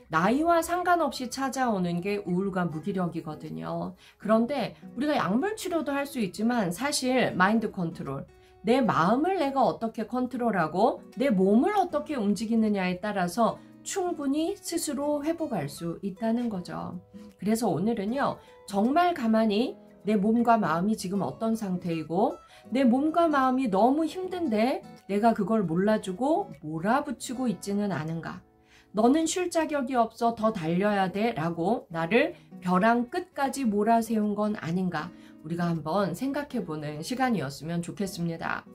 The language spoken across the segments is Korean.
나이와 상관없이 찾아오는 게 우울과 무기력이거든요. 그런데 우리가 약물 치료도 할 수 있지만 사실 마인드 컨트롤, 내 마음을 내가 어떻게 컨트롤하고 내 몸을 어떻게 움직이느냐에 따라서 충분히 스스로 회복할 수 있다는 거죠. 그래서 오늘은요, 정말 가만히 내 몸과 마음이 지금 어떤 상태이고 내 몸과 마음이 너무 힘든데 내가 그걸 몰라주고 몰아붙이고 있지는 않은가. 너는 쉴 자격이 없어 더 달려야 돼 라고 나를 벼랑 끝까지 몰아세운 건 아닌가. 우리가 한번 생각해보는 시간이었으면 좋겠습니다.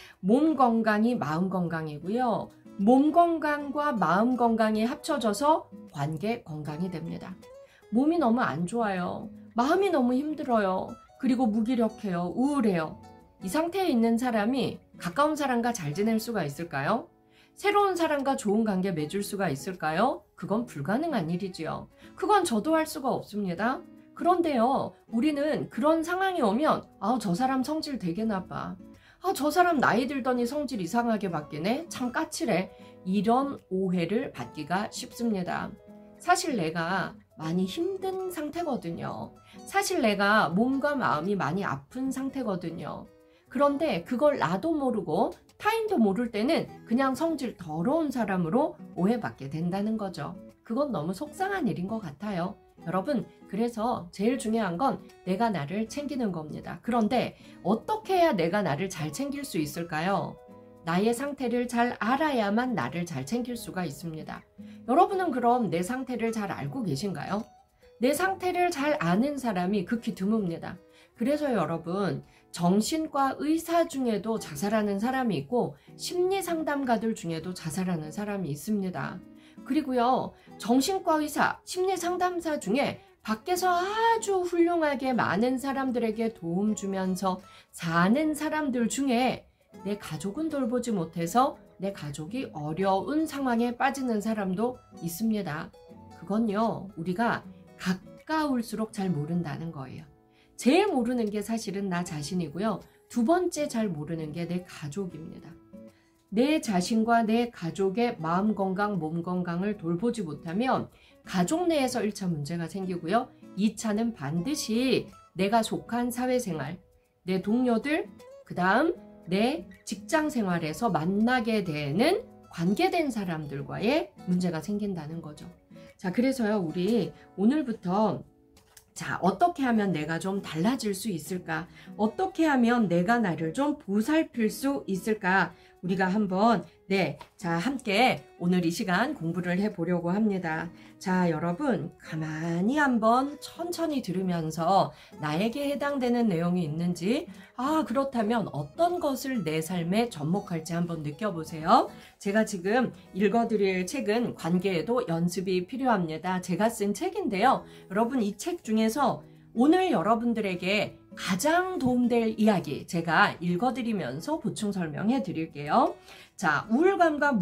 몸 건강이 마음 건강이고요. 몸 건강과 마음 건강이 합쳐져서 관계 건강이 됩니다. 몸이 너무 안 좋아요. 마음이 너무 힘들어요. 그리고 무기력해요. 우울해요. 이 상태에 있는 사람이 가까운 사람과 잘 지낼 수가 있을까요? 새로운 사람과 좋은 관계 맺을 수가 있을까요? 그건 불가능한 일이지요. 그건 저도 할 수가 없습니다. 그런데요, 우리는 그런 상황이 오면 저 사람 성질 되게 나빠. 저 사람 나이 들더니 성질 이상하게 바뀌네. 참 까칠해. 이런 오해를 받기가 쉽습니다. 사실 내가 많이 힘든 상태거든요. 사실 내가 몸과 마음이 많이 아픈 상태거든요. 그런데 그걸 나도 모르고 타인도 모를 때는 그냥 성질 더러운 사람으로 오해받게 된다는 거죠. 그건 너무 속상한 일인 것 같아요. 여러분, 그래서 제일 중요한 건 내가 나를 챙기는 겁니다. 그런데 어떻게 해야 내가 나를 잘 챙길 수 있을까요? 나의 상태를 잘 알아야만 나를 잘 챙길 수가 있습니다. 여러분은 그럼 내 상태를 잘 알고 계신가요? 내 상태를 잘 아는 사람이 극히 드뭅니다. 그래서 여러분, 정신과 의사 중에도 자살하는 사람이 있고 심리상담가들 중에도 자살하는 사람이 있습니다. 그리고요, 정신과 의사, 심리상담사 중에 밖에서 아주 훌륭하게 많은 사람들에게 도움 주면서 사는 사람들 중에 내 가족은 돌보지 못해서 내 가족이 어려운 상황에 빠지는 사람도 있습니다. 그건요, 우리가 가까울수록 잘 모른다는 거예요. 제일 모르는 게 사실은 나 자신이고요. 두 번째 잘 모르는 게 내 가족입니다. 내 자신과 내 가족의 마음 건강, 몸 건강을 돌보지 못하면 가족 내에서 1차 문제가 생기고요. 2차는 반드시 내가 속한 사회생활, 내 동료들, 그 다음 내 직장 생활에서 만나게 되는 관계된 사람들과의 문제가 생긴다는 거죠. 자, 그래서요, 우리 오늘부터 어떻게 하면 내가 좀 달라질 수 있을까? 어떻게 하면 내가 나를 좀 보살필 수 있을까? 우리가 한번 함께 오늘 이 시간 공부를 해보려고 합니다. 자, 여러분 가만히 한번 천천히 들으면서 나에게 해당되는 내용이 있는지, 그렇다면 어떤 것을 내 삶에 접목할지 한번 느껴보세요. 제가 지금 읽어드릴 책은 관계에도 연습이 필요합니다. 제가 쓴 책인데요. 여러분, 이 책 중에서 오늘 여러분들에게 가장 도움될 이야기 제가 읽어드리면서 보충 설명해 드릴게요. 자, 우울감과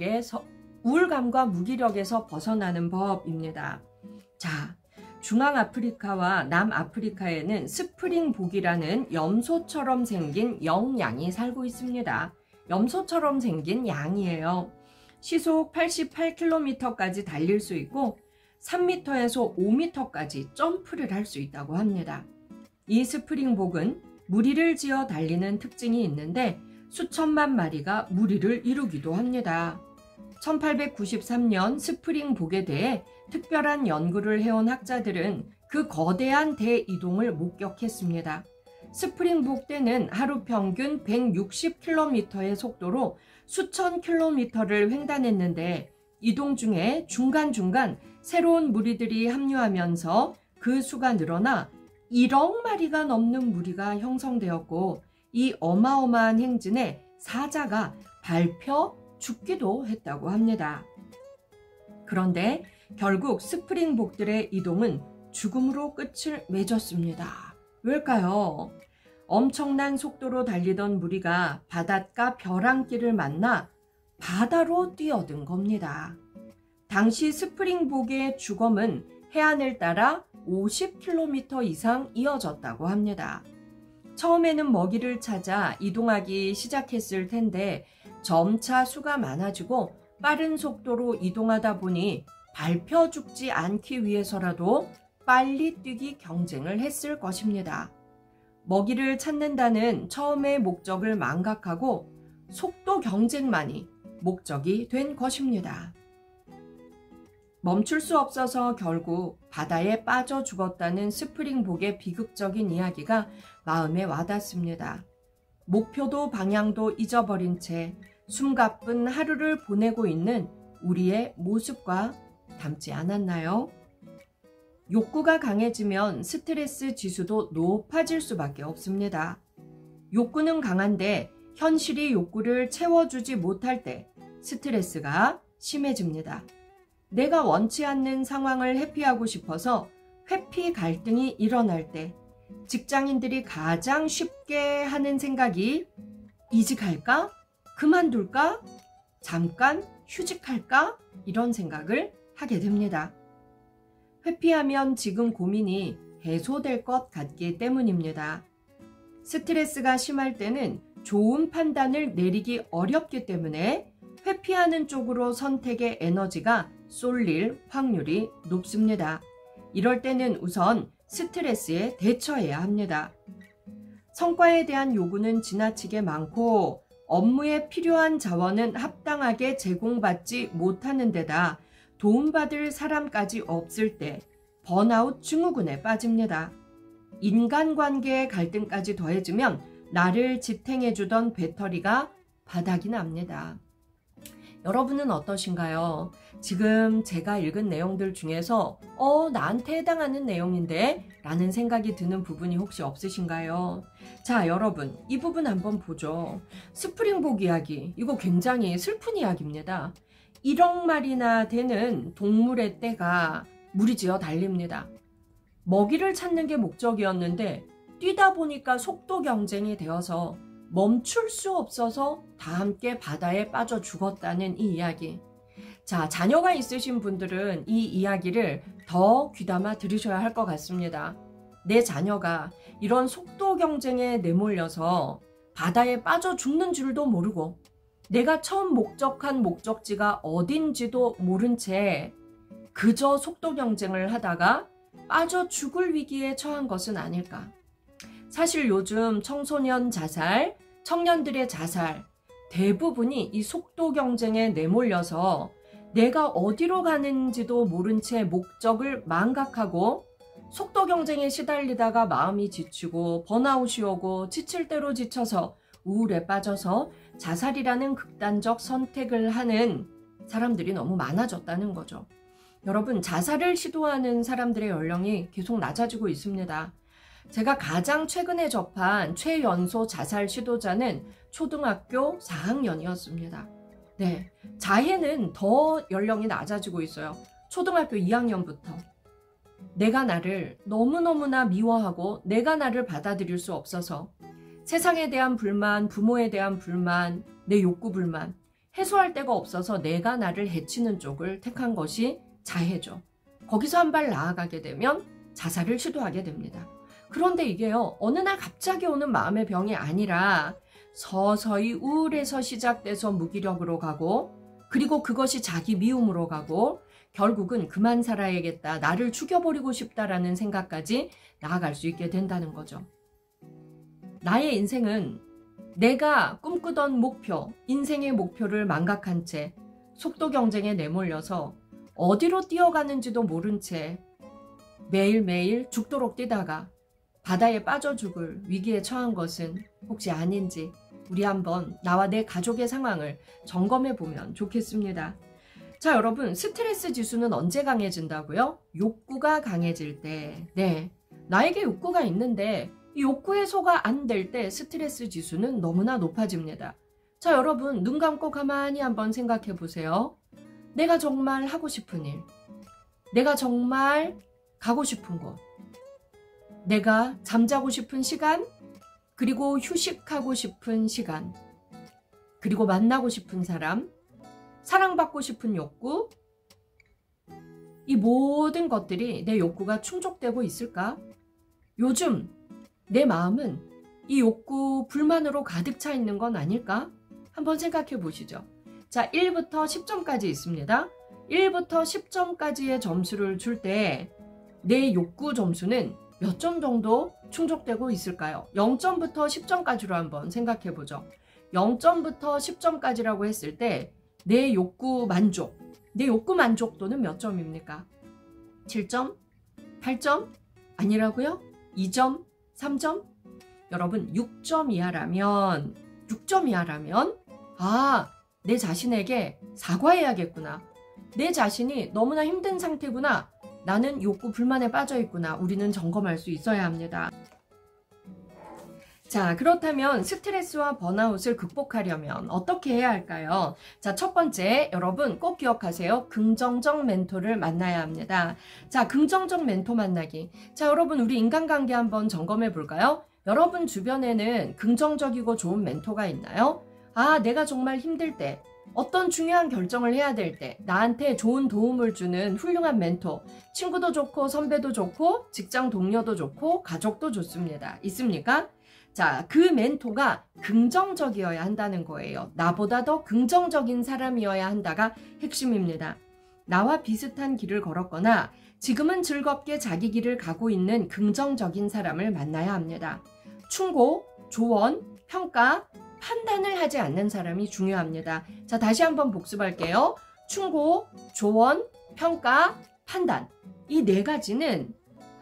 무기력에서 벗어나는 법입니다. 자, 중앙아프리카와 남아프리카에는 스프링복이라는 염소처럼 생긴 영양이 살고 있습니다. 염소처럼 생긴 양이에요. 시속 88km까지 달릴 수 있고 3m에서 5m까지 점프를 할 수 있다고 합니다. 이 스프링복은 무리를 지어 달리는 특징이 있는데 수천만 마리가 무리를 이루기도 합니다. 1893년 스프링복에 대해 특별한 연구를 해온 학자들은 그 거대한 대이동을 목격했습니다. 스프링복 때는 하루 평균 160km의 속도로 수천 킬로미터를 횡단했는데 이동 중에 중간중간 새로운 무리들이 합류하면서 그 수가 늘어나 1억 마리가 넘는 무리가 형성되었고 이 어마어마한 행진에 사자가 밟혀 죽기도 했다고 합니다. 그런데 결국 스프링복들의 이동은 죽음으로 끝을 맺었습니다. 왜일까요? 엄청난 속도로 달리던 무리가 바닷가 벼랑길을 만나 바다로 뛰어든 겁니다. 당시 스프링복의 주검은 해안을 따라 50km 이상 이어졌다고 합니다. 처음에는 먹이를 찾아 이동하기 시작했을 텐데 점차 수가 많아지고 빠른 속도로 이동하다 보니 밟혀 죽지 않기 위해서라도 빨리 뛰기 경쟁을 했을 것입니다. 먹이를 찾는다는 처음의 목적을 망각하고 속도 경쟁만이 목적이 된 것입니다. 멈출 수 없어서 결국 바다에 빠져 죽었다는 스프링복의 비극적인 이야기가 마음에 와닿습니다. 목표도 방향도 잊어버린 채 숨가쁜 하루를 보내고 있는 우리의 모습과 닮지 않았나요? 욕구가 강해지면 스트레스 지수도 높아질 수밖에 없습니다. 욕구는 강한데 현실이 욕구를 채워주지 못할 때 스트레스가 심해집니다. 내가 원치 않는 상황을 회피하고 싶어서 회피 갈등이 일어날 때 직장인들이 가장 쉽게 하는 생각이 이직할까? 그만둘까? 잠깐 휴직할까? 이런 생각을 하게 됩니다. 회피하면 지금 고민이 해소될 것 같기 때문입니다. 스트레스가 심할 때는 좋은 판단을 내리기 어렵기 때문에 회피하는 쪽으로 선택의 에너지가 쏠릴 확률이 높습니다. 이럴 때는 우선 스트레스에 대처해야 합니다. 성과에 대한 요구는 지나치게 많고 업무에 필요한 자원은 합당하게 제공받지 못하는 데다 도움받을 사람까지 없을 때 번아웃 증후군에 빠집니다. 인간관계의 갈등까지 더해지면 나를 지탱해주던 배터리가 바닥이 납니다. 여러분은 어떠신가요? 지금 제가 읽은 내용들 중에서 나한테 해당하는 내용인데? 라는 생각이 드는 부분이 혹시 없으신가요? 자, 여러분 이 부분 한번 보죠. 스프링복 이야기, 이거 굉장히 슬픈 이야기입니다. 1억 마리나 되는 동물의 떼가 무리지어 달립니다. 먹이를 찾는 게 목적이었는데 뛰다 보니까 속도 경쟁이 되어서 멈출 수 없어서 다 함께 바다에 빠져 죽었다는 이 이야기. 자, 자녀가 있으신 분들은 이 이야기를 더 귀담아 들으셔야 할 것 같습니다. 내 자녀가 이런 속도 경쟁에 내몰려서 바다에 빠져 죽는 줄도 모르고 내가 처음 목적한 목적지가 어딘지도 모른 채 그저 속도 경쟁을 하다가 빠져 죽을 위기에 처한 것은 아닐까. 사실 요즘 청소년 자살, 청년들의 자살 대부분이 이 속도 경쟁에 내몰려서 내가 어디로 가는지도 모른 채 목적을 망각하고 속도 경쟁에 시달리다가 마음이 지치고 번아웃이 오고 지칠 대로 지쳐서 우울에 빠져서 자살이라는 극단적 선택을 하는 사람들이 너무 많아졌다는 거죠. 여러분, 자살을 시도하는 사람들의 연령이 계속 낮아지고 있습니다. 제가 가장 최근에 접한 최연소 자살 시도자는 초등학교 4학년이었습니다. 네, 자해는 더 연령이 낮아지고 있어요. 초등학교 2학년부터. 내가 나를 너무너무나 미워하고 내가 나를 받아들일 수 없어서 세상에 대한 불만, 부모에 대한 불만, 내 욕구 불만 해소할 데가 없어서 내가 나를 해치는 쪽을 택한 것이 자해죠. 거기서 한 발 나아가게 되면 자살을 시도하게 됩니다. 그런데 이게요, 어느 날 갑자기 오는 마음의 병이 아니라 서서히 우울에서 시작돼서 무기력으로 가고, 그리고 그것이 자기 미움으로 가고, 결국은 그만 살아야겠다, 나를 죽여버리고 싶다라는 생각까지 나아갈 수 있게 된다는 거죠. 나의 인생은 내가 꿈꾸던 목표, 인생의 목표를 망각한 채 속도 경쟁에 내몰려서 어디로 뛰어가는지도 모른 채 매일매일 죽도록 뛰다가 바다에 빠져 죽을 위기에 처한 것은 혹시 아닌지 우리 한번 나와 내 가족의 상황을 점검해 보면 좋겠습니다. 자, 여러분, 스트레스 지수는 언제 강해진다고요? 욕구가 강해질 때. 네, 나에게 욕구가 있는데 이 욕구 해소가 안 될 때 스트레스 지수는 너무나 높아집니다. 자, 여러분, 눈 감고 가만히 한번 생각해 보세요. 내가 정말 하고 싶은 일, 내가 정말 가고 싶은 곳, 내가 잠자고 싶은 시간, 그리고 휴식하고 싶은 시간, 그리고 만나고 싶은 사람, 사랑받고 싶은 욕구, 이 모든 것들이 내 욕구가 충족되고 있을까? 요즘 내 마음은 이 욕구, 불만으로 가득 차 있는 건 아닐까? 한번 생각해 보시죠. 자, 1부터 10점까지 있습니다. 1부터 10점까지의 점수를 줄 때 내 욕구 점수는 몇 점 정도 충족되고 있을까요? 0점부터 10점까지로 한번 생각해 보죠. 0점부터 10점까지라고 했을 때 내 욕구 만족도는 몇 점입니까? 7점? 8점? 아니라고요? 2점? 3점? 여러분 6점 이하라면 내 자신에게 사과해야겠구나. 내 자신이 너무나 힘든 상태구나. 나는 욕구 불만에 빠져 있구나. 우리는 점검할 수 있어야 합니다. 자, 그렇다면 스트레스와 번아웃을 극복하려면 어떻게 해야 할까요? 자, 첫 번째, 여러분 꼭 기억하세요. 긍정적 멘토를 만나야 합니다. 자, 긍정적 멘토 만나기. 자, 여러분 우리 인간관계 한번 점검해 볼까요? 여러분 주변에는 긍정적이고 좋은 멘토가 있나요? 아, 내가 정말 힘들 때, 어떤 중요한 결정을 해야 될 때 나한테 좋은 도움을 주는 훌륭한 멘토, 친구도 좋고 선배도 좋고 직장 동료도 좋고 가족도 좋습니다. 있습니까? 자, 그 멘토가 긍정적이어야 한다는 거예요. 나보다 더 긍정적인 사람이어야 한다가 핵심입니다. 나와 비슷한 길을 걸었거나 지금은 즐겁게 자기 길을 가고 있는 긍정적인 사람을 만나야 합니다. 충고, 조언, 평가, 판단을 하지 않는 사람이 중요합니다. 자, 다시 한번 복습할게요. 충고, 조언, 평가, 판단. 이 네 가지는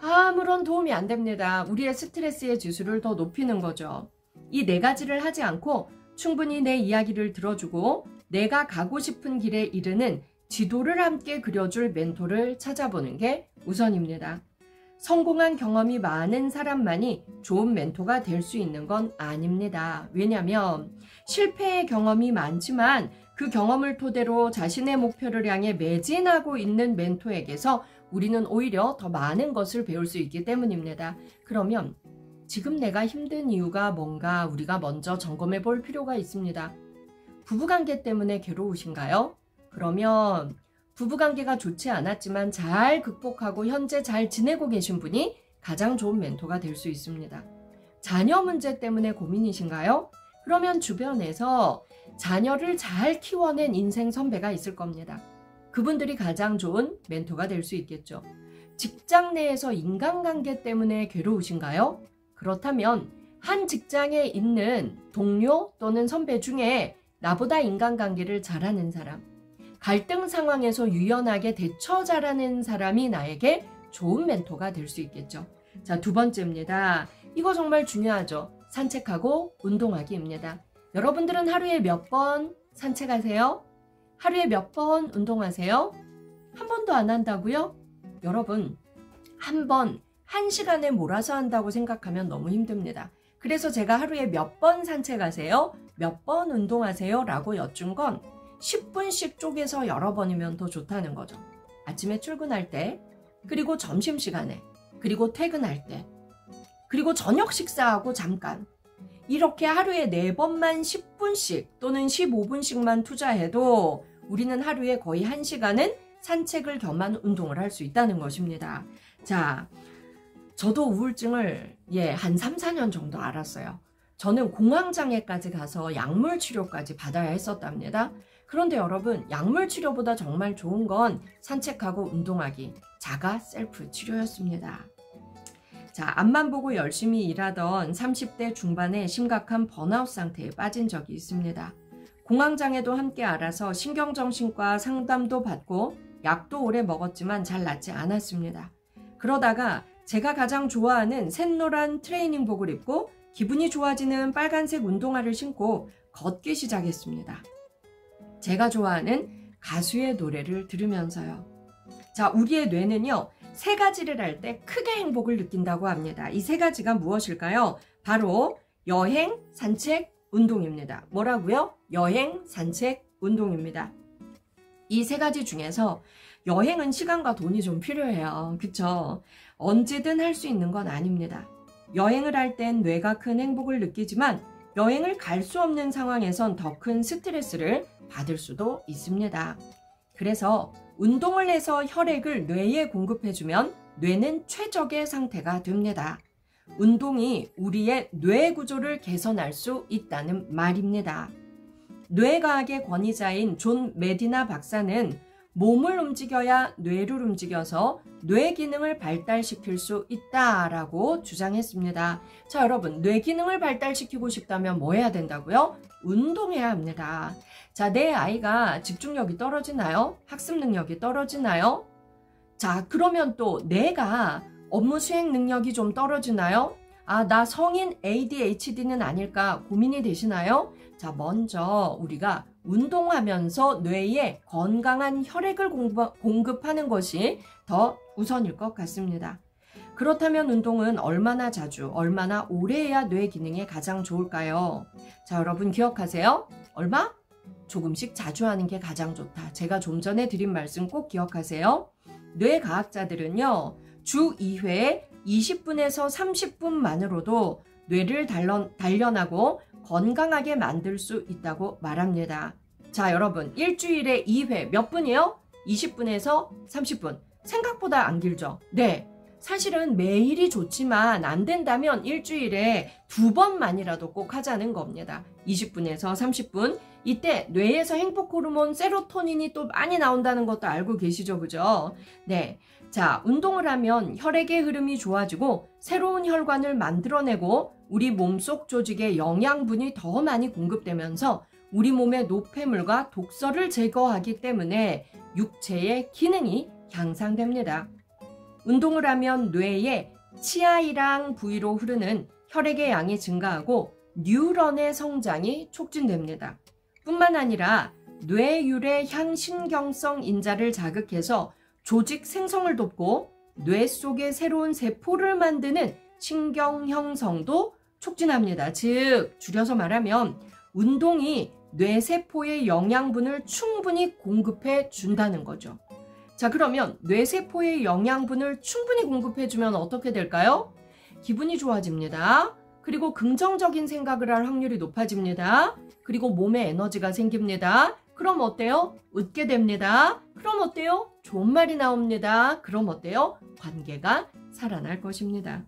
아무런 도움이 안 됩니다. 우리의 스트레스의 지수를 더 높이는 거죠. 이 네 가지를 하지 않고 충분히 내 이야기를 들어주고 내가 가고 싶은 길에 이르는 지도를 함께 그려줄 멘토를 찾아보는 게 우선입니다. 성공한 경험이 많은 사람만이 좋은 멘토가 될 수 있는 건 아닙니다. 왜냐하면 실패의 경험이 많지만 그 경험을 토대로 자신의 목표를 향해 매진하고 있는 멘토에게서 우리는 오히려 더 많은 것을 배울 수 있기 때문입니다. 그러면 지금 내가 힘든 이유가 뭔가 우리가 먼저 점검해 볼 필요가 있습니다. 부부관계 때문에 괴로우신가요? 그러면 부부관계가 좋지 않았지만 잘 극복하고 현재 잘 지내고 계신 분이 가장 좋은 멘토가 될 수 있습니다. 자녀 문제 때문에 고민이신가요? 그러면 주변에서 자녀를 잘 키워낸 인생 선배가 있을 겁니다. 그분들이 가장 좋은 멘토가 될 수 있겠죠. 직장 내에서 인간관계 때문에 괴로우신가요? 그렇다면 한 직장에 있는 동료 또는 선배 중에 나보다 인간관계를 잘하는 사람, 갈등 상황에서 유연하게 대처 잘하는 사람이 나에게 좋은 멘토가 될 수 있겠죠. 자, 두 번째입니다. 이거 정말 중요하죠. 산책하고 운동하기입니다. 여러분들은 하루에 몇 번 산책하세요? 하루에 몇 번 운동하세요? 한 번도 안 한다고요? 여러분, 한 번, 1시간에 몰아서 한다고 생각하면 너무 힘듭니다. 그래서 제가 하루에 몇 번 산책하세요? 몇 번 운동하세요? 라고 여쭌 건 10분씩 쪼개서 여러 번이면 더 좋다는 거죠. 아침에 출근할 때, 그리고 점심시간에, 그리고 퇴근할 때, 그리고 저녁 식사하고 잠깐. 이렇게 하루에 4번만 10분씩 또는 15분씩만 투자해도 우리는 하루에 거의 1시간은 산책을 겸한 운동을 할 수 있다는 것입니다. 자, 저도 우울증을 한 3, 4년 정도 앓았어요. 저는 공황장애까지 가서 약물 치료까지 받아야 했었답니다. 그런데 여러분, 약물 치료보다 정말 좋은 건 산책하고 운동하기, 자가 셀프 치료였습니다. 자, 앞만 보고 열심히 일하던 30대 중반에 심각한 번아웃 상태에 빠진 적이 있습니다. 공황장애도 함께 알아서 신경정신과 상담도 받고 약도 오래 먹었지만 잘 낫지 않았습니다. 그러다가 제가 가장 좋아하는 샛노란 트레이닝복을 입고 기분이 좋아지는 빨간색 운동화를 신고 걷기 시작했습니다. 제가 좋아하는 가수의 노래를 들으면서요. 자, 우리의 뇌는요, 3가지를 할 때 크게 행복을 느낀다고 합니다. 이 3가지가 무엇일까요? 바로 여행, 산책, 운동입니다. 뭐라고요? 여행, 산책, 운동입니다. 이 3가지 중에서 여행은 시간과 돈이 좀 필요해요. 그쵸? 언제든 할 수 있는 건 아닙니다. 여행을 할 땐 뇌가 큰 행복을 느끼지만 여행을 갈 수 없는 상황에선 더 큰 스트레스를 받을 수도 있습니다. 그래서 운동을 해서 혈액을 뇌에 공급해주면 뇌는 최적의 상태가 됩니다. 운동이 우리의 뇌 구조를 개선할 수 있다는 말입니다. 뇌과학의 권위자인 존 메디나 박사는 몸을 움직여야 뇌를 움직여서 뇌 기능을 발달시킬 수 있다라고 주장했습니다. 자, 여러분, 뇌 기능을 발달시키고 싶다면 뭐 해야 된다고요? 운동해야 합니다. 자, 내 아이가 집중력이 떨어지나요? 학습 능력이 떨어지나요? 자, 그러면 또 내가 업무 수행 능력이 좀 떨어지나요? 아, 나 성인 ADHD는 아닐까 고민이 되시나요? 자, 먼저 우리가 운동하면서 뇌에 건강한 혈액을 공급하는 것이 더 우선일 것 같습니다. 그렇다면 운동은 얼마나 자주, 얼마나 오래 해야 뇌 기능에 가장 좋을까요? 자, 여러분 기억하세요? 얼마? 조금씩 자주 하는 게 가장 좋다. 제가 좀 전에 드린 말씀 꼭 기억하세요. 뇌과학자들은요, 주 2회 20분에서 30분만으로도 뇌를 단련하고 건강하게 만들 수 있다고 말합니다. 자, 여러분, 일주일에 2회 몇 분이요? 20분에서 30분. 생각보다 안 길죠? 네. 사실은 매일이 좋지만 안 된다면 일주일에 2번만이라도 꼭 하자는 겁니다. 20분에서 30분. 이때 뇌에서 행복 호르몬 세로토닌이 또 많이 나온다는 것도 알고 계시죠? 그죠? 네. 자, 운동을 하면 혈액의 흐름이 좋아지고 새로운 혈관을 만들어내고 우리 몸속 조직에 영양분이 더 많이 공급되면서 우리 몸의 노폐물과 독소를 제거하기 때문에 육체의 기능이 향상됩니다. 운동을 하면 뇌에 치아이랑 부위로 흐르는 혈액의 양이 증가하고 뉴런의 성장이 촉진됩니다. 뿐만 아니라 뇌유래 향신경성 인자를 자극해서 조직 생성을 돕고 뇌 속에 새로운 세포를 만드는 신경 형성도 촉진합니다. 즉, 줄여서 말하면 운동이 뇌세포의 영양분을 충분히 공급해 준다는 거죠. 자, 그러면 뇌세포의 영양분을 충분히 공급해 주면 어떻게 될까요? 기분이 좋아집니다. 그리고 긍정적인 생각을 할 확률이 높아집니다. 그리고 몸에 에너지가 생깁니다. 그럼 어때요? 웃게 됩니다. 그럼 어때요? 좋은 말이 나옵니다. 그럼 어때요? 관계가 살아날 것입니다.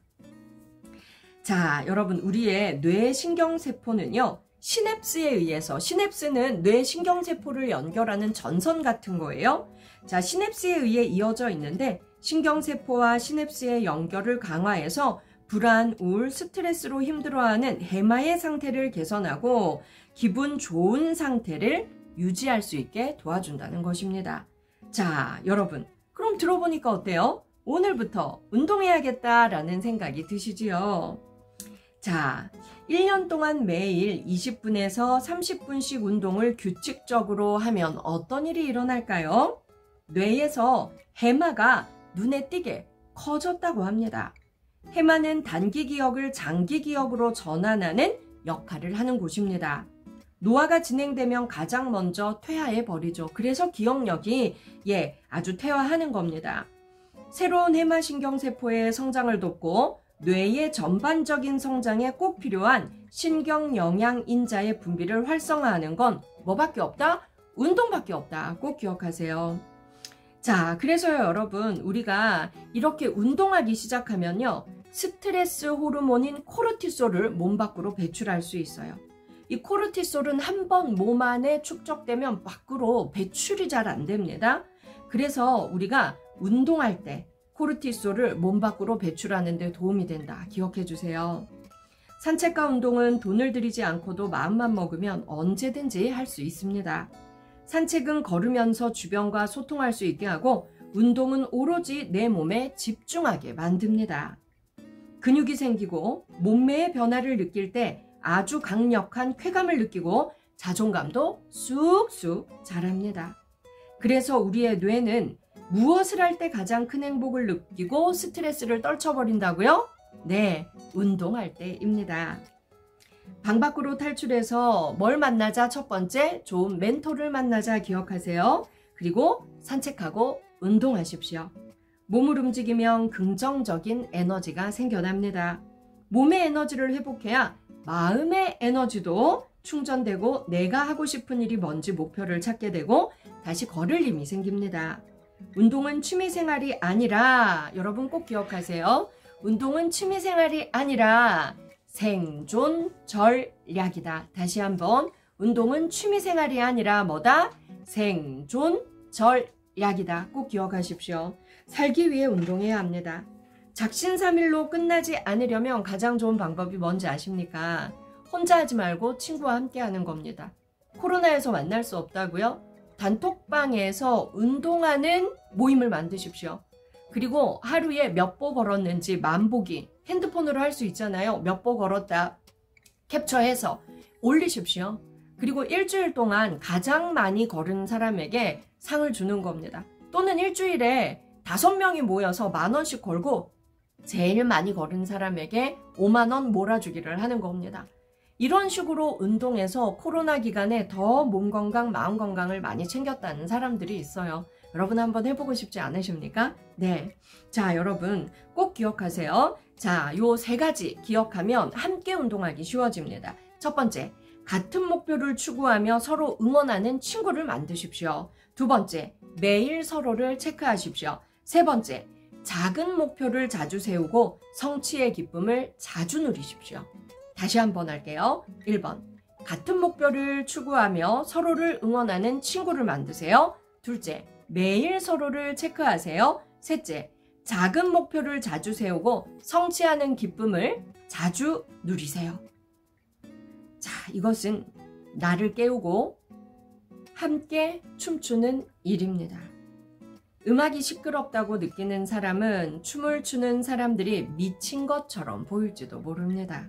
자, 여러분, 우리의 뇌신경세포는요, 시냅스에 의해서, 시냅스는 뇌신경세포를 연결하는 전선 같은 거예요. 자, 시냅스에 의해 이어져 있는데 신경세포와 시냅스의 연결을 강화해서 불안, 우울, 스트레스로 힘들어하는 해마의 상태를 개선하고 기분 좋은 상태를 유지할 수 있게 도와준다는 것입니다. 자, 여러분, 그럼 들어보니까 어때요? 오늘부터 운동해야겠다라는 생각이 드시지요? 자, 1년 동안 매일 20분에서 30분씩 운동을 규칙적으로 하면 어떤 일이 일어날까요? 뇌에서 해마가 눈에 띄게 커졌다고 합니다. 해마는 단기 기억을 장기 기억으로 전환하는 역할을 하는 곳입니다. 노화가 진행되면 가장 먼저 퇴화해 버리죠. 그래서 기억력이 아주 퇴화하는 겁니다. 새로운 해마신경세포의 성장을 돕고 뇌의 전반적인 성장에 꼭 필요한 신경영양인자의 분비를 활성화하는 건 뭐밖에 없다? 운동밖에 없다. 꼭 기억하세요. 자, 그래서요, 여러분, 우리가 이렇게 운동하기 시작하면요, 스트레스 호르몬인 코르티솔을 몸 밖으로 배출할 수 있어요. 이 코르티솔은 한번 몸 안에 축적되면 밖으로 배출이 잘 안 됩니다. 그래서 우리가 운동할 때 코르티솔을 몸 밖으로 배출하는 데 도움이 된다. 기억해 주세요. 산책과 운동은 돈을 들이지 않고도 마음만 먹으면 언제든지 할 수 있습니다. 산책은 걸으면서 주변과 소통할 수 있게 하고 운동은 오로지 내 몸에 집중하게 만듭니다. 근육이 생기고 몸매의 변화를 느낄 때 아주 강력한 쾌감을 느끼고 자존감도 쑥쑥 자랍니다. 그래서 우리의 뇌는 무엇을 할 때 가장 큰 행복을 느끼고 스트레스를 떨쳐버린다고요? 네, 운동할 때입니다. 방 밖으로 탈출해서 뭘 만나자? 첫 번째, 좋은 멘토를 만나자. 기억하세요. 그리고 산책하고 운동하십시오. 몸을 움직이면 긍정적인 에너지가 생겨납니다. 몸의 에너지를 회복해야 마음의 에너지도 충전되고 내가 하고 싶은 일이 뭔지 목표를 찾게 되고 다시 걸을 힘이 생깁니다. 운동은 취미생활이 아니라, 여러분 꼭 기억하세요. 운동은 취미생활이 아니라 생존 전략이다. 다시 한번, 운동은 취미생활이 아니라 뭐다? 생존 약이다. 꼭 기억하십시오. 살기 위해 운동해야 합니다. 작심삼일로 끝나지 않으려면 가장 좋은 방법이 뭔지 아십니까? 혼자 하지 말고 친구와 함께 하는 겁니다. 코로나에서 만날 수 없다고요? 단톡방에서 운동하는 모임을 만드십시오. 그리고 하루에 몇 보 걸었는지 만보기 핸드폰으로 할 수 있잖아요. 몇 보 걸었다 캡처해서 올리십시오. 그리고 일주일 동안 가장 많이 걸은 사람에게 상을 주는 겁니다. 또는 일주일에 5명이 모여서 10,000원씩 걸고 제일 많이 걸은 사람에게 50,000원 몰아주기를 하는 겁니다. 이런 식으로 운동해서 코로나 기간에 더 몸 건강, 마음 건강을 많이 챙겼다는 사람들이 있어요. 여러분 한번 해보고 싶지 않으십니까? 네. 자, 여러분 꼭 기억하세요. 자, 요 3가지 기억하면 함께 운동하기 쉬워집니다. 첫 번째, 같은 목표를 추구하며 서로 응원하는 친구를 만드십시오. 두 번째, 매일 서로를 체크하십시오. 세 번째, 작은 목표를 자주 세우고 성취의 기쁨을 자주 누리십시오. 다시 한번 할게요. 1번, 같은 목표를 추구하며 서로를 응원하는 친구를 만드세요. 둘째, 매일 서로를 체크하세요. 셋째, 작은 목표를 자주 세우고 성취하는 기쁨을 자주 누리세요. 자, 이것은 나를 깨우고 함께 춤추는 일입니다. 음악이 시끄럽다고 느끼는 사람은 춤을 추는 사람들이 미친 것처럼 보일지도 모릅니다.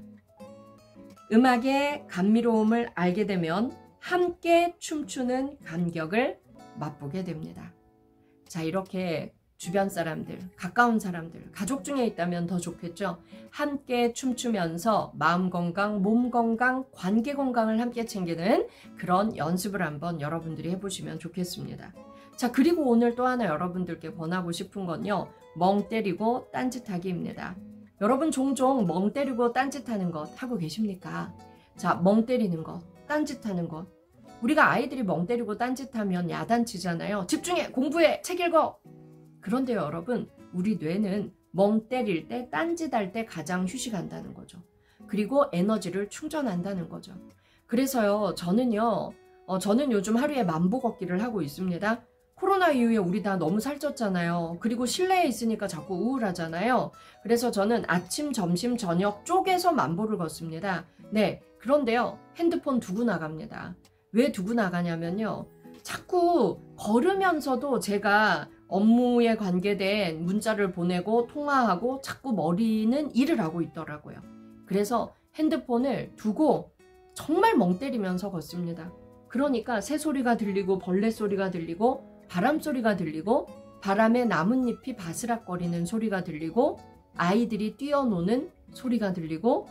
음악의 감미로움을 알게 되면 함께 춤추는 감격을 맛보게 됩니다. 자, 이렇게 주변 사람들, 가까운 사람들, 가족 중에 있다면 더 좋겠죠. 함께 춤추면서 마음 건강, 몸 건강, 관계 건강을 함께 챙기는 그런 연습을 한번 여러분들이 해보시면 좋겠습니다. 자, 그리고 오늘 또 하나 여러분들께 권하고 싶은 건요. 멍 때리고 딴짓하기입니다. 여러분 종종 멍 때리고 딴짓하는 것 하고 계십니까? 자, 멍 때리는 것, 딴짓하는 것. 우리가 아이들이 멍 때리고 딴짓하면 야단치잖아요. 집중해, 공부해, 책 읽어. 그런데 여러분, 우리 뇌는 멍 때릴 때, 딴짓할 때 가장 휴식한다는 거죠. 그리고 에너지를 충전한다는 거죠. 그래서요, 저는 요즘 하루에 10,000보 걷기를 하고 있습니다. 코로나 이후에 우리 다 너무 살쪘잖아요. 그리고 실내에 있으니까 자꾸 우울하잖아요. 그래서 저는 아침, 점심, 저녁 쪼개서 10,000보를 걷습니다. 네, 그런데요, 핸드폰 두고 나갑니다. 왜 두고 나가냐면요, 자꾸 걸으면서도 제가 업무에 관계된 문자를 보내고 통화하고 자꾸 머리는 일을 하고 있더라고요. 그래서 핸드폰을 두고 정말 멍 때리면서 걷습니다. 그러니까 새 소리가 들리고 벌레 소리가 들리고 바람 소리가 들리고 바람에 나뭇잎이 바스락거리는 소리가 들리고 아이들이 뛰어노는 소리가 들리고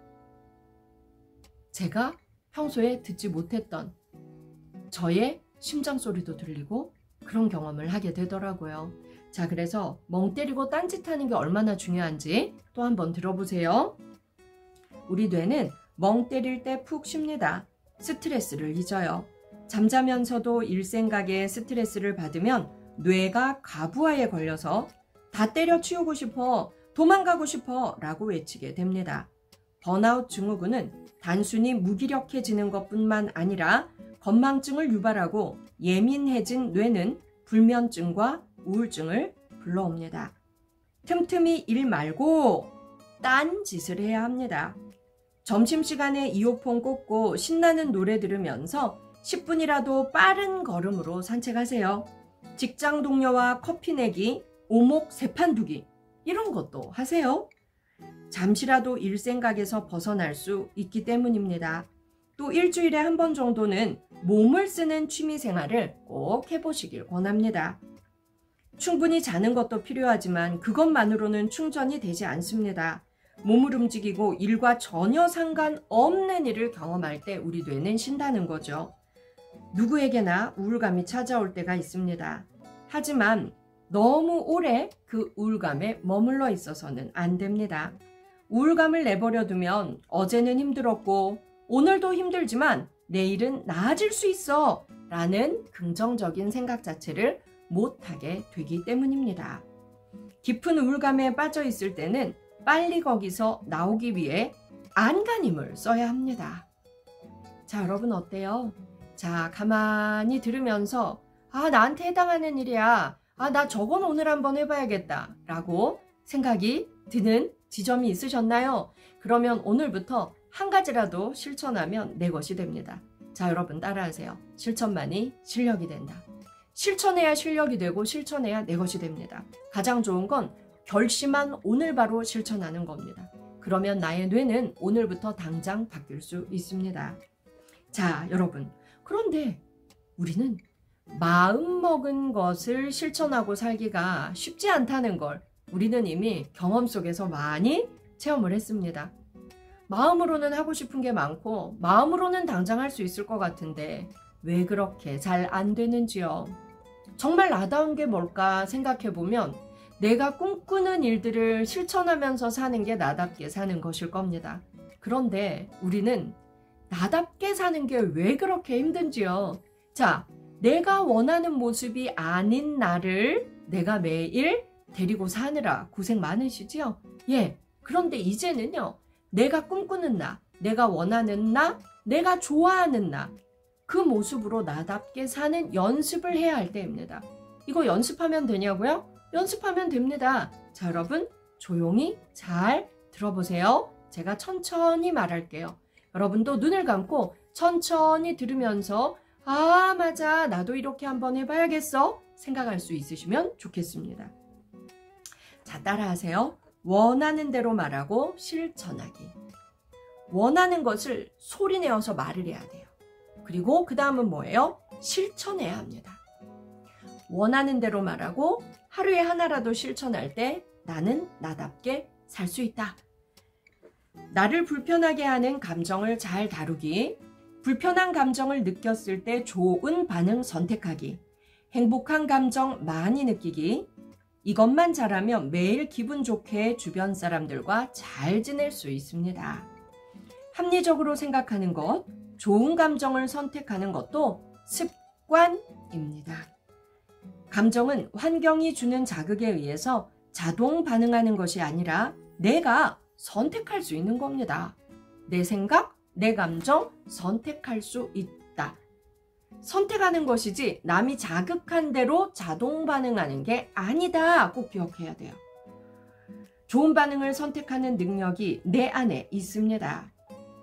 제가 평소에 듣지 못했던 저의 심장 소리도 들리고 그런 경험을 하게 되더라고요. 자, 그래서 멍 때리고 딴짓하는 게 얼마나 중요한지 또 한번 들어보세요. 우리 뇌는 멍 때릴 때 푹 쉽니다. 스트레스를 잊어요. 잠자면서도 일생각에 스트레스를 받으면 뇌가 가부하에 걸려서 다 때려치우고 싶어, 도망가고 싶어 라고 외치게 됩니다. 번아웃 증후군은 단순히 무기력해지는 것뿐만 아니라 건망증을 유발하고 예민해진 뇌는 불면증과 우울증을 불러옵니다. 틈틈이 일 말고 딴 짓을 해야 합니다. 점심시간에 이어폰 꽂고 신나는 노래 들으면서 10분이라도 빠른 걸음으로 산책하세요. 직장 동료와 커피 내기, 오목 세판 두기 이런 것도 하세요. 잠시라도 일생각에서 벗어날 수 있기 때문입니다. 또 일주일에 한 번 정도는 몸을 쓰는 취미생활을 꼭 해보시길 권합니다. 충분히 자는 것도 필요하지만 그것만으로는 충전이 되지 않습니다. 몸을 움직이고 일과 전혀 상관없는 일을 경험할 때 우리 뇌는 쉰다는 거죠. 누구에게나 우울감이 찾아올 때가 있습니다. 하지만 너무 오래 그 우울감에 머물러 있어서는 안 됩니다. 우울감을 내버려 두면 어제는 힘들었고 오늘도 힘들지만 내일은 나아질 수 있어 라는 긍정적인 생각 자체를 못하게 되기 때문입니다. 깊은 우울감에 빠져 있을 때는 빨리 거기서 나오기 위해 안간힘을 써야 합니다. 자, 여러분 어때요? 자, 가만히 들으면서 아, 나한테 해당하는 일이야. 아, 나 저건 오늘 한번 해봐야겠다. 라고 생각이 드는 지점이 있으셨나요? 그러면 오늘부터 한 가지라도 실천하면 내 것이 됩니다. 자, 여러분 따라하세요. 실천만이 실력이 된다. 실천해야 실력이 되고 실천해야 내 것이 됩니다. 가장 좋은 건 결심한 오늘 바로 실천하는 겁니다. 그러면 나의 뇌는 오늘부터 당장 바뀔 수 있습니다. 자, 여러분. 그런데 우리는 마음먹은 것을 실천하고 살기가 쉽지 않다는 걸 우리는 이미 경험 속에서 많이 체험을 했습니다. 마음으로는 하고 싶은 게 많고 마음으로는 당장 할 수 있을 것 같은데 왜 그렇게 잘 안 되는지요? 정말 나다운 게 뭘까 생각해보면 내가 꿈꾸는 일들을 실천하면서 사는 게 나답게 사는 것일 겁니다. 그런데 우리는 나답게 사는 게 왜 그렇게 힘든지요? 자, 내가 원하는 모습이 아닌 나를 내가 매일 데리고 사느라 고생 많으시지요? 예, 그런데 이제는요. 내가 꿈꾸는 나, 내가 원하는 나, 내가 좋아하는 나, 그 모습으로 나답게 사는 연습을 해야 할 때입니다. 이거 연습하면 되냐고요? 연습하면 됩니다. 자, 여러분 조용히 잘 들어보세요. 제가 천천히 말할게요. 여러분도 눈을 감고 천천히 들으면서 아, 맞아. 나도 이렇게 한번 해봐야겠어. 생각할 수 있으시면 좋겠습니다. 자, 따라하세요. 원하는 대로 말하고 실천하기. 원하는 것을 소리내어서 말을 해야 돼요. 그리고 그 다음은 뭐예요? 실천해야 합니다. 원하는 대로 말하고 하루에 하나라도 실천할 때 나는 나답게 살 수 있다. 나를 불편하게 하는 감정을 잘 다루기. 불편한 감정을 느꼈을 때 좋은 반응 선택하기. 행복한 감정 많이 느끼기. 이것만 잘하면 매일 기분 좋게 주변 사람들과 잘 지낼 수 있습니다. 합리적으로 생각하는 것, 좋은 감정을 선택하는 것도 습관입니다. 감정은 환경이 주는 자극에 의해서 자동 반응하는 것이 아니라 내가 선택할 수 있는 겁니다. 내 생각, 내 감정 선택할 수 있다. 선택하는 것이지 남이 자극한 대로 자동 반응하는 게 아니다. 꼭 기억해야 돼요. 좋은 반응을 선택하는 능력이 내 안에 있습니다.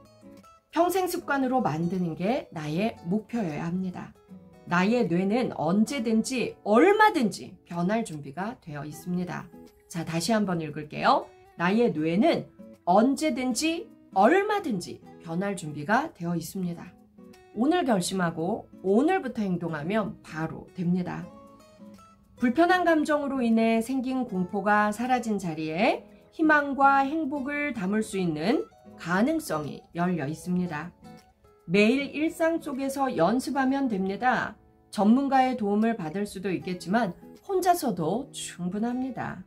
평생 습관으로 만드는 게 나의 목표여야 합니다. 나의 뇌는 언제든지 얼마든지 변할 준비가 되어 있습니다. 자, 다시 한번 읽을게요. 나의 뇌는 언제든지 얼마든지 변할 준비가 되어 있습니다. 오늘 결심하고 오늘부터 행동하면 바로 됩니다. 불편한 감정으로 인해 생긴 공포가 사라진 자리에 희망과 행복을 담을 수 있는 가능성이 열려 있습니다. 매일 일상 속에서 연습하면 됩니다. 전문가의 도움을 받을 수도 있겠지만 혼자서도 충분합니다.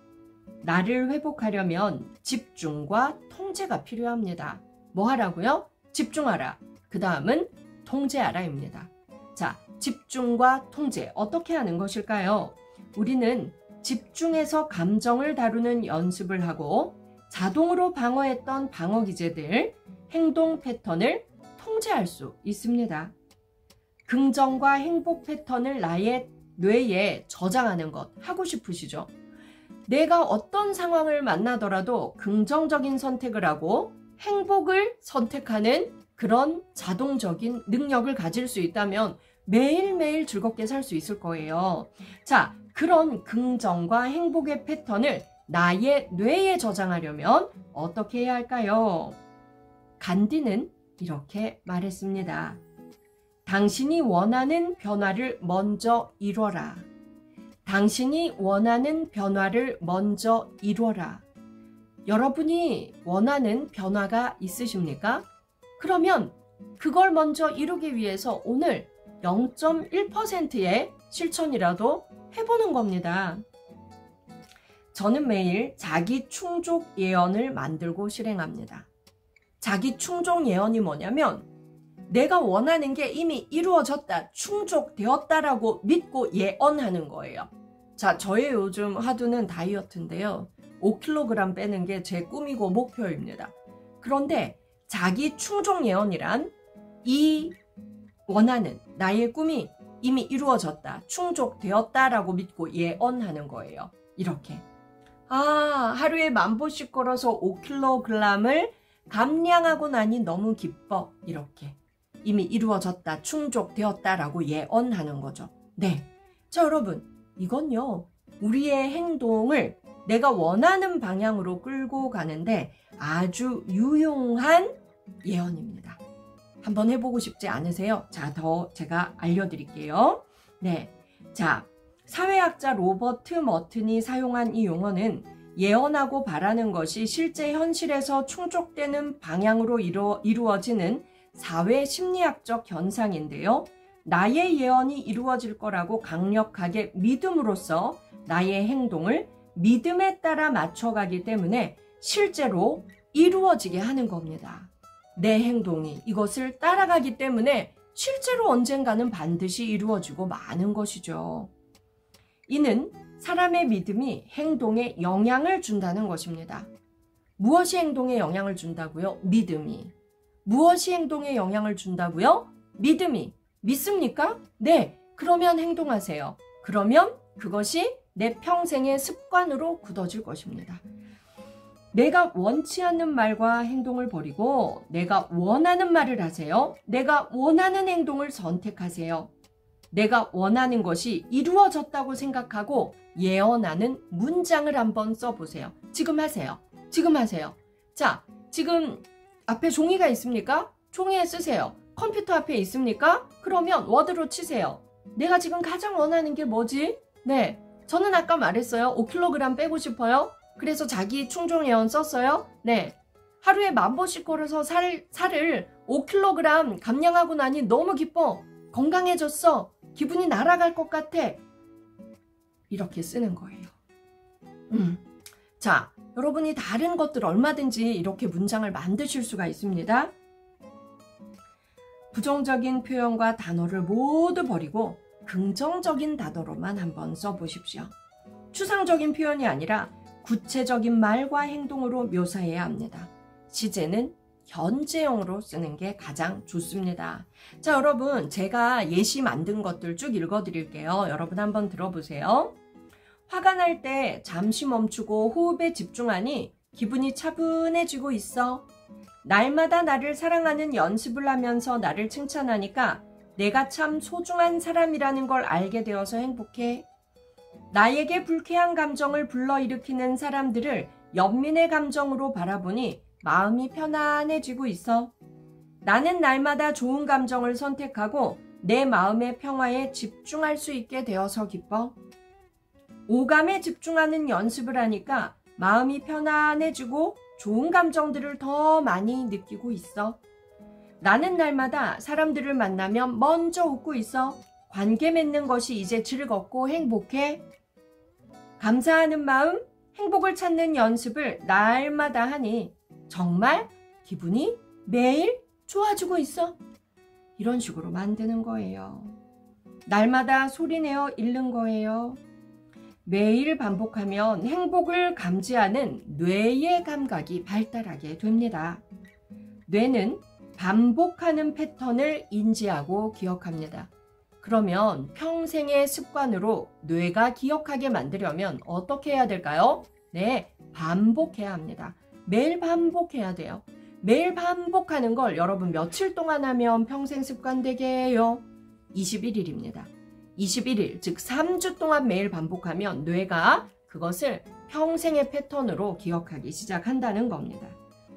나를 회복하려면 집중과 통제가 필요합니다. 뭐 하라고요? 집중하라. 그 다음은 통제하라입니다. 자, 집중과 통제 어떻게 하는 것일까요? 우리는 집중해서 감정을 다루는 연습을 하고 자동으로 방어했던 방어 기제들, 행동 패턴을 통제할 수 있습니다. 긍정과 행복 패턴을 나의 뇌에 저장하는 것 하고 싶으시죠? 내가 어떤 상황을 만나더라도 긍정적인 선택을 하고 행복을 선택하는 그런 자동적인 능력을 가질 수 있다면 매일매일 즐겁게 살 수 있을 거예요. 자, 그런 긍정과 행복의 패턴을 나의 뇌에 저장하려면 어떻게 해야 할까요? 간디는 이렇게 말했습니다. 당신이 원하는 변화를 먼저 이뤄라. 당신이 원하는 변화를 먼저 이뤄라. 여러분이 원하는 변화가 있으십니까? 그러면 그걸 먼저 이루기 위해서 오늘 0.1%의 실천이라도 해보는 겁니다. 저는 매일 자기 충족 예언을 만들고 실행합니다. 자기 충족 예언이 뭐냐면 내가 원하는 게 이미 이루어졌다, 충족되었다라고 믿고 예언하는 거예요. 자, 저의 요즘 화두는 다이어트인데요. 5kg 빼는 게 제 꿈이고 목표입니다. 그런데 자기 충족 예언이란 이 원하는 나의 꿈이 이미 이루어졌다, 충족되었다라고 믿고 예언하는 거예요. 이렇게. 하루에 10,000보씩 걸어서 5kg을 감량하고 나니 너무 기뻐. 이렇게. 이미 이루어졌다, 충족되었다라고 예언하는 거죠. 네. 자, 여러분, 이건요, 우리의 행동을 내가 원하는 방향으로 끌고 가는데 아주 유용한 예언입니다. 한번 해보고 싶지 않으세요? 자, 더 제가 알려드릴게요. 네. 자, 사회학자 로버트 머튼이 사용한 이 용어는 예언하고 바라는 것이 실제 현실에서 충족되는 방향으로 이루어지는 사회 심리학적 현상인데요. 나의 예언이 이루어질 거라고 강력하게 믿음으로써 나의 행동을 믿음에 따라 맞춰가기 때문에 실제로 이루어지게 하는 겁니다. 내 행동이 이것을 따라가기 때문에 실제로 언젠가는 반드시 이루어지고 마는 것이죠. 이는 사람의 믿음이 행동에 영향을 준다는 것입니다. 무엇이 행동에 영향을 준다고요? 믿음이. 무엇이 행동에 영향을 준다고요? 믿음이. 믿습니까? 네. 그러면 행동하세요. 그러면 그것이 내 평생의 습관으로 굳어질 것입니다. 내가 원치 않는 말과 행동을 버리고 내가 원하는 말을 하세요. 내가 원하는 행동을 선택하세요. 내가 원하는 것이 이루어졌다고 생각하고 예언하는 문장을 한번 써보세요. 지금 하세요. 지금 하세요. 자, 지금 앞에 종이가 있습니까? 종이에 쓰세요. 컴퓨터 앞에 있습니까? 그러면 워드로 치세요. 내가 지금 가장 원하는 게 뭐지? 네, 저는 아까 말했어요. 5kg 빼고 싶어요. 그래서 자기 충족 예언 썼어요. 네, 하루에 10,000보씩 걸어서 살을 5kg 감량하고 나니 너무 기뻐. 건강해졌어. 기분이 날아갈 것 같아. 이렇게 쓰는 거예요. 자, 여러분이 다른 것들 얼마든지 이렇게 문장을 만드실 수가 있습니다. 부정적인 표현과 단어를 모두 버리고 긍정적인 단어로만 한번 써보십시오. 추상적인 표현이 아니라 구체적인 말과 행동으로 묘사해야 합니다. 시제는 현재형으로 쓰는 게 가장 좋습니다. 자, 여러분, 제가 예시 만든 것들 쭉 읽어드릴게요. 여러분 한번 들어보세요. 화가 날 때 잠시 멈추고 호흡에 집중하니 기분이 차분해지고 있어. 날마다 나를 사랑하는 연습을 하면서 나를 칭찬하니까 내가 참 소중한 사람이라는 걸 알게 되어서 행복해. 나에게 불쾌한 감정을 불러일으키는 사람들을 연민의 감정으로 바라보니 마음이 편안해지고 있어. 나는 날마다 좋은 감정을 선택하고 내 마음의 평화에 집중할 수 있게 되어서 기뻐. 오감에 집중하는 연습을 하니까 마음이 편안해지고 좋은 감정들을 더 많이 느끼고 있어. 나는 날마다 사람들을 만나면 먼저 웃고 있어. 관계 맺는 것이 이제 즐겁고 행복해. 감사하는 마음, 행복을 찾는 연습을 날마다 하니 정말 기분이 매일 좋아지고 있어. 이런 식으로 만드는 거예요. 날마다 소리내어 읽는 거예요. 매일 반복하면 행복을 감지하는 뇌의 감각이 발달하게 됩니다. 뇌는 반복하는 패턴을 인지하고 기억합니다. 그러면 평생의 습관으로 뇌가 기억하게 만들려면 어떻게 해야 될까요? 네, 반복해야 합니다. 매일 반복해야 돼요. 매일 반복하는 걸 여러분 며칠 동안 하면 평생 습관 되게 해요? 21일입니다. 21일, 즉 3주 동안 매일 반복하면 뇌가 그것을 평생의 패턴으로 기억하기 시작한다는 겁니다.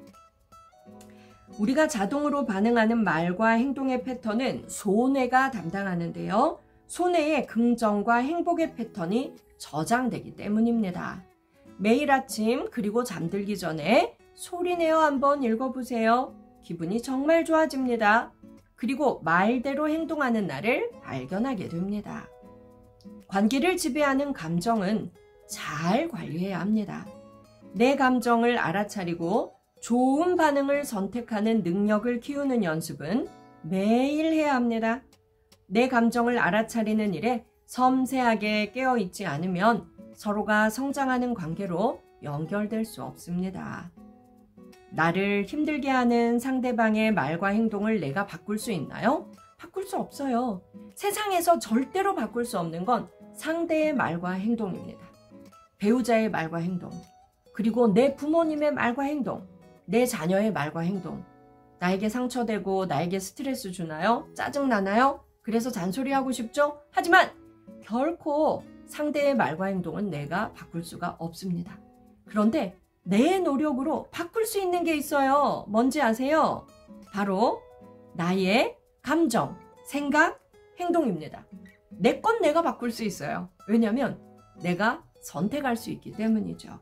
우리가 자동으로 반응하는 말과 행동의 패턴은 소뇌가 담당하는데요. 소뇌에 긍정과 행복의 패턴이 저장되기 때문입니다. 매일 아침 그리고 잠들기 전에 소리내어 한번 읽어보세요. 기분이 정말 좋아집니다. 그리고 말대로 행동하는 나를 발견하게 됩니다. 관계를 지배하는 감정은 잘 관리해야 합니다. 내 감정을 알아차리고 좋은 반응을 선택하는 능력을 키우는 연습은 매일 해야 합니다. 내 감정을 알아차리는 일에 섬세하게 깨어있지 않으면 서로가 성장하는 관계로 연결될 수 없습니다. 나를 힘들게 하는 상대방의 말과 행동을 내가 바꿀 수 있나요? 바꿀 수 없어요. 세상에서 절대로 바꿀 수 없는 건 상대의 말과 행동입니다. 배우자의 말과 행동, 그리고 내 부모님의 말과 행동, 내 자녀의 말과 행동. 나에게 상처되고 나에게 스트레스 주나요? 짜증나나요? 그래서 잔소리하고 싶죠? 하지만 결코 상대의 말과 행동은 내가 바꿀 수가 없습니다. 그런데 내 노력으로 바꿀 수 있는 게 있어요. 뭔지 아세요? 바로 나의 감정, 생각, 행동입니다. 내 건 내가 바꿀 수 있어요. 왜냐하면 내가 선택할 수 있기 때문이죠.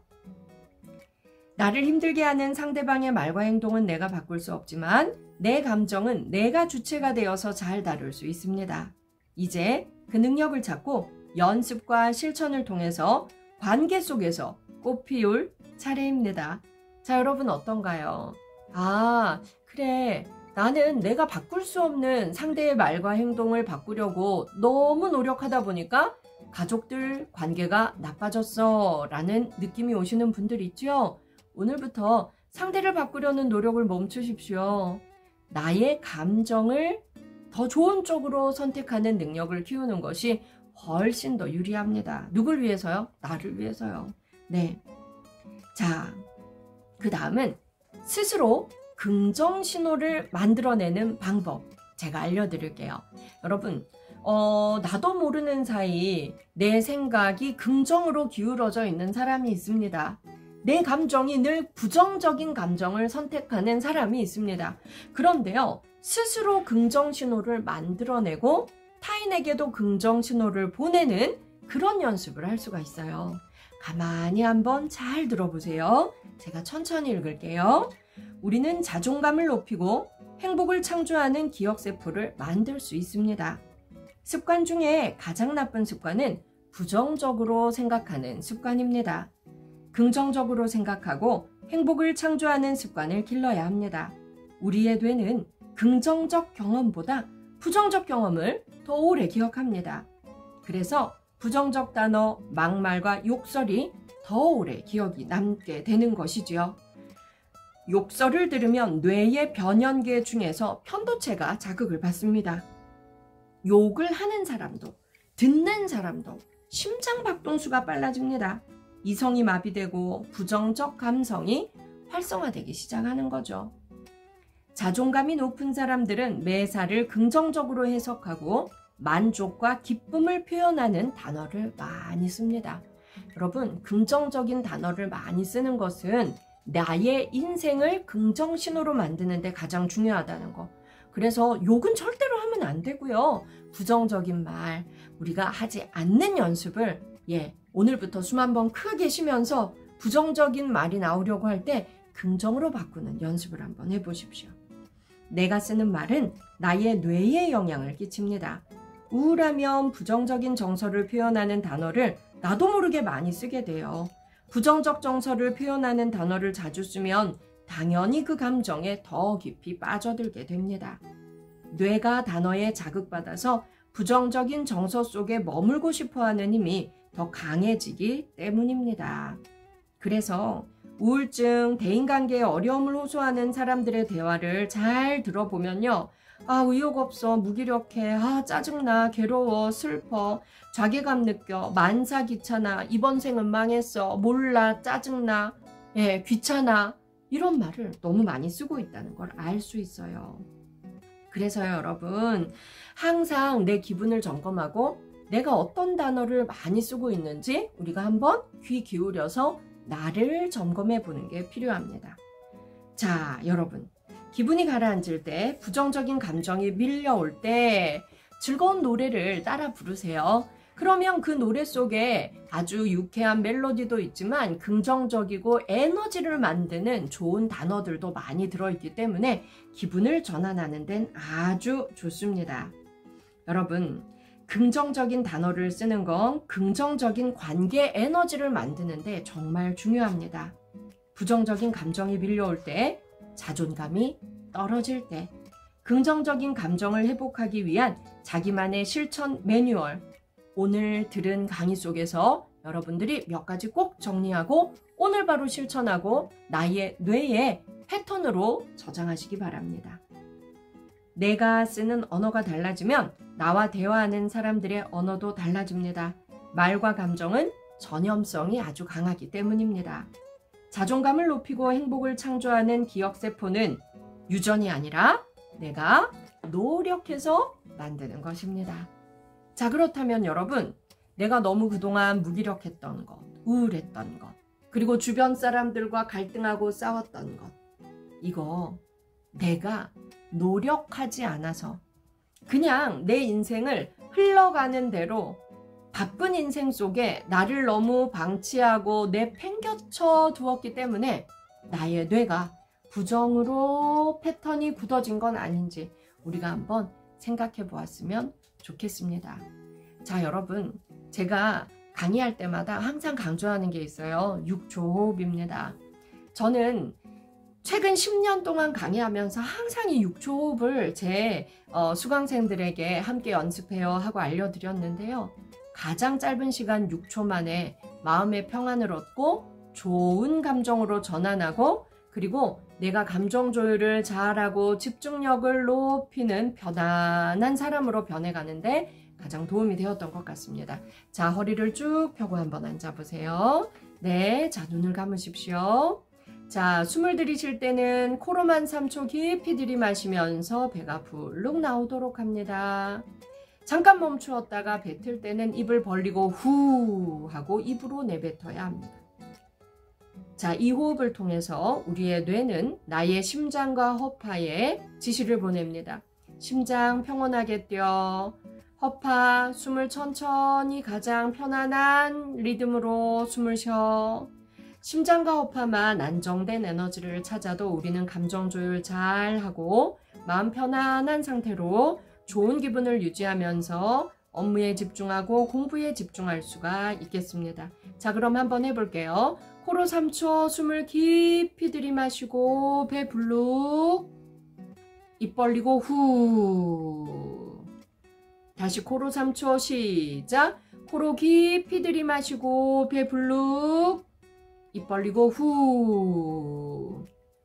나를 힘들게 하는 상대방의 말과 행동은 내가 바꿀 수 없지만 내 감정은 내가 주체가 되어서 잘 다룰 수 있습니다. 이제 그 능력을 찾고 연습과 실천을 통해서 관계 속에서 꽃피울 차례입니다. 자, 여러분 어떤가요? 아, 그래. 나는 내가 바꿀 수 없는 상대의 말과 행동을 바꾸려고 너무 노력하다 보니까 가족들 관계가 나빠졌어 라는 느낌이 오시는 분들 있죠? 오늘부터 상대를 바꾸려는 노력을 멈추십시오. 나의 감정을 더 좋은 쪽으로 선택하는 능력을 키우는 것이 훨씬 더 유리합니다. 누굴 위해서요? 나를 위해서요. 네. 자, 그 다음은 스스로 긍정 신호를 만들어내는 방법 제가 알려드릴게요. 여러분, 나도 모르는 사이 내 생각이 긍정으로 기울어져 있는 사람이 있습니다. 내 감정이 늘 부정적인 감정을 선택하는 사람이 있습니다. 그런데요, 스스로 긍정 신호를 만들어내고 타인에게도 긍정 신호를 보내는 그런 연습을 할 수가 있어요. 가만히 한번 잘 들어보세요. 제가 천천히 읽을게요. 우리는 자존감을 높이고 행복을 창조하는 기억세포를 만들 수 있습니다. 습관 중에 가장 나쁜 습관은 부정적으로 생각하는 습관입니다. 긍정적으로 생각하고 행복을 창조하는 습관을 길러야 합니다. 우리의 뇌는 긍정적 경험보다 부정적 경험을 더 오래 기억합니다. 그래서 부정적 단어, 막말과 욕설이 더 오래 기억이 남게 되는 것이지요. 욕설을 들으면 뇌의 변연계 중에서 편도체가 자극을 받습니다. 욕을 하는 사람도, 듣는 사람도 심장박동수가 빨라집니다. 이성이 마비되고 부정적 감성이 활성화되기 시작하는 거죠. 자존감이 높은 사람들은 매사를 긍정적으로 해석하고 만족과 기쁨을 표현하는 단어를 많이 씁니다. 여러분, 긍정적인 단어를 많이 쓰는 것은 나의 인생을 긍정 신호로 만드는 데 가장 중요하다는 거. 그래서 욕은 절대로 하면 안 되고요. 부정적인 말, 우리가 하지 않는 연습을 오늘부터 숨 한번 크게 쉬면서 부정적인 말이 나오려고 할 때 긍정으로 바꾸는 연습을 한번 해보십시오. 내가 쓰는 말은 나의 뇌에 영향을 끼칩니다. 우울하면 부정적인 정서를 표현하는 단어를 나도 모르게 많이 쓰게 돼요. 부정적 정서를 표현하는 단어를 자주 쓰면 당연히 그 감정에 더 깊이 빠져들게 됩니다. 뇌가 단어에 자극받아서 부정적인 정서 속에 머물고 싶어하는 힘이 더 강해지기 때문입니다. 그래서 우울증, 대인관계에 어려움을 호소하는 사람들의 대화를 잘 들어보면요. 아, 의욕 없어, 무기력해, 아, 짜증나, 괴로워, 슬퍼, 자괴감 느껴, 만사 귀찮아, 이번 생은 망했어, 몰라, 짜증나, 귀찮아, 이런 말을 너무 많이 쓰고 있다는 걸 알 수 있어요. 그래서요, 여러분, 항상 내 기분을 점검하고 내가 어떤 단어를 많이 쓰고 있는지 우리가 한번 귀 기울여서 나를 점검해 보는 게 필요합니다. 자, 여러분, 기분이 가라앉을 때, 부정적인 감정이 밀려올 때 즐거운 노래를 따라 부르세요. 그러면 그 노래 속에 아주 유쾌한 멜로디도 있지만 긍정적이고 에너지를 만드는 좋은 단어들도 많이 들어있기 때문에 기분을 전환하는 데는 아주 좋습니다. 여러분, 긍정적인 단어를 쓰는 건 긍정적인 관계 에너지를 만드는 데 정말 중요합니다. 부정적인 감정이 밀려올 때, 자존감이 떨어질 때, 긍정적인 감정을 회복하기 위한 자기만의 실천 매뉴얼, 오늘 들은 강의 속에서 여러분들이 몇 가지 꼭 정리하고 오늘 바로 실천하고 나의 뇌에 패턴으로 저장하시기 바랍니다. 내가 쓰는 언어가 달라지면 나와 대화하는 사람들의 언어도 달라집니다. 말과 감정은 전염성이 아주 강하기 때문입니다. 자존감을 높이고 행복을 창조하는 기억세포는 유전이 아니라 내가 노력해서 만드는 것입니다. 자, 그렇다면 여러분, 내가 너무 그동안 무기력했던 것, 우울했던 것, 그리고 주변 사람들과 갈등하고 싸웠던 것, 이거 내가 노력하지 않아서 그냥 내 인생을 흘러가는 대로 바쁜 인생 속에 나를 너무 방치하고 내팽겨쳐 두었기 때문에 나의 뇌가 부정으로 패턴이 굳어진 건 아닌지 우리가 한번 생각해 보았으면 좋겠습니다. 자, 여러분, 제가 강의할 때마다 항상 강조하는 게 있어요. 6초 호흡입니다. 저는 최근 10년 동안 강의하면서 항상 이 6초 호흡을 제 수강생들에게 함께 연습해요 하고 알려드렸는데요. 가장 짧은 시간 6초 만에 마음의 평안을 얻고 좋은 감정으로 전환하고 그리고 내가 감정 조율을 잘하고 집중력을 높이는 편안한 사람으로 변해가는데 가장 도움이 되었던 것 같습니다. 자, 허리를 쭉 펴고 한번 앉아보세요. 네, 자, 눈을 감으십시오. 자, 숨을 들이쉴 때는 코로만 3초 깊이 들이마시면서 배가 불룩 나오도록 합니다. 잠깐 멈추었다가 뱉을 때는 입을 벌리고 후 하고 입으로 내뱉어야 합니다. 자, 이 호흡을 통해서 우리의 뇌는 나의 심장과 허파에 지시를 보냅니다. 심장 평온하게 뛰어. 허파, 숨을 천천히 가장 편안한 리듬으로 숨을 쉬어. 심장과 허파만 안정된 에너지를 찾아도 우리는 감정 조율 잘 하고 마음 편안한 상태로 좋은 기분을 유지하면서 업무에 집중하고 공부에 집중할 수가 있겠습니다. 자, 그럼 한번 해볼게요. 코로 3초 숨을 깊이 들이마시고 배 불룩, 입 벌리고 후. 다시 코로 3초 시작. 코로 깊이 들이마시고 배 불룩, 입 벌리고 후.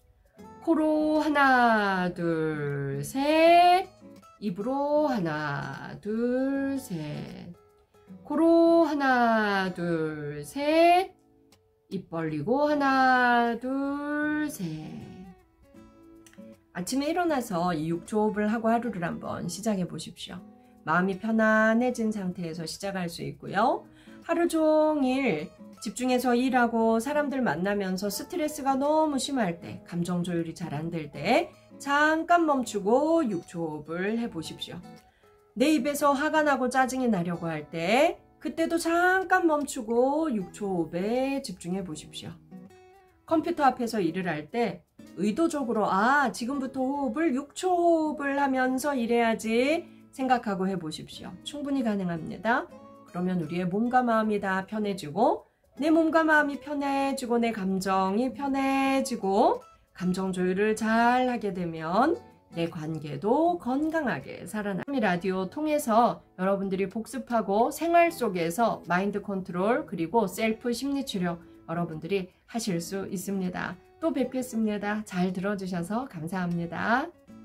코로 하나 둘 셋, 입으로 하나 둘 셋. 코로 하나 둘 셋, 입 벌리고 하나 둘 셋. 아침에 일어나서 이 6초 호흡을 하고 하루를 한번 시작해 보십시오. 마음이 편안해진 상태에서 시작할 수 있고요. 하루 종일 집중해서 일하고 사람들 만나면서 스트레스가 너무 심할 때, 감정 조율이 잘 안 될 때 잠깐 멈추고 6초 호흡을 해보십시오. 내 입에서 화가 나고 짜증이 나려고 할 때 그때도 잠깐 멈추고 6초 호흡에 집중해 보십시오. 컴퓨터 앞에서 일을 할 때 의도적으로 지금부터 호흡을 6초 호흡을 하면서 일해야지 생각하고 해보십시오. 충분히 가능합니다. 그러면 우리의 몸과 마음이 다 편해지고 내 몸과 마음이 편해지고 내 감정이 편해지고 감정 조율을 잘 하게 되면 내 관계도 건강하게 살아나는 라디오 통해서 여러분들이 복습하고 생활 속에서 마인드 컨트롤 그리고 셀프 심리치료 여러분들이 하실 수 있습니다. 또 뵙겠습니다. 잘 들어주셔서 감사합니다.